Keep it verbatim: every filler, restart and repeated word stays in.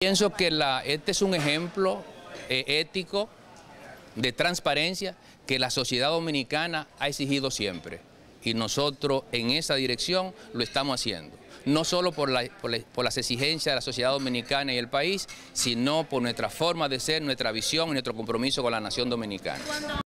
Pienso que la, este es un ejemplo eh, ético de transparencia que la sociedad dominicana ha exigido siempre. Y nosotros en esa dirección lo estamos haciendo. No solo por, la, por, la, por las exigencias de la sociedad dominicana y el país, sino por nuestra forma de ser, nuestra visión y nuestro compromiso con la nación dominicana.